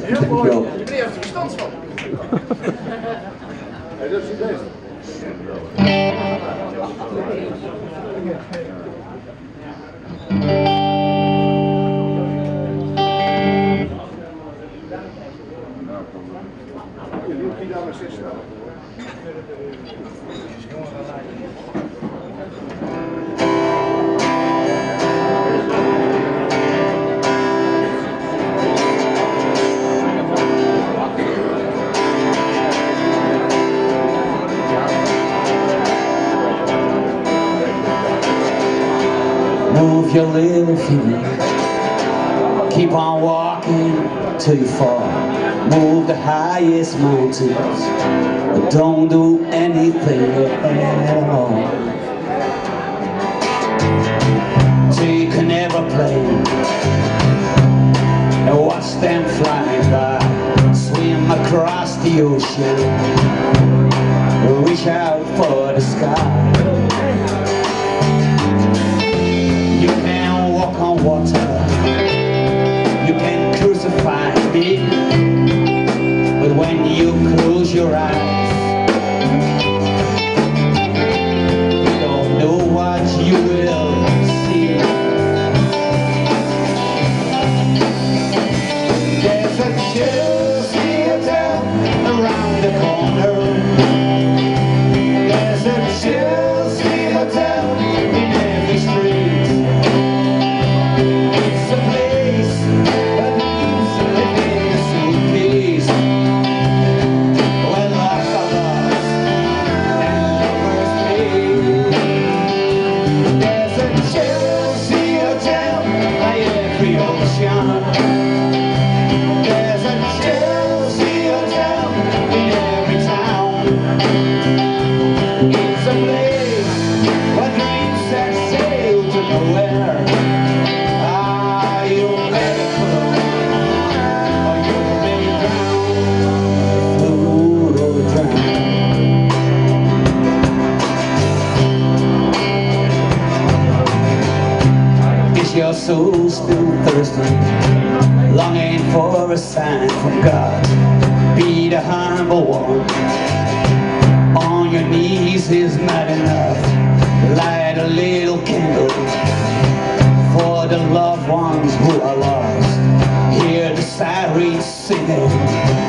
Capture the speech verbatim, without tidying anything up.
Heel mooi. Dankjewel. Meneer heeft er verstand van. Hey, dat is niet best. Je doet die daar maar zes staan. Move your little feet, keep on walking till you fall. Move the highest mountains, but don't do anything at all. Take an aeroplane and watch them flying by. Swim across the ocean, reach out for the sky. You can walk on water, you can crucify me, but when you close your eyes, you don't know what you will see. There's a Chelsea hotel around the corner. There's a Chelsea hotel in every street. It's a place where the music live in a suitcase, where loves are lost and lovers meet. There's a Chelsea hotel by every ocean. There's a Chelsea hotel in every town. It's a place where dreams set sail to nowhere. Ah, you better float, or you may drown. Float or drown. Is your soul still thirsty, longing for a sign from God? Be the humble one. On your knees is not enough. Light a little candle for the loved ones who are lost. Hear the sirens singing.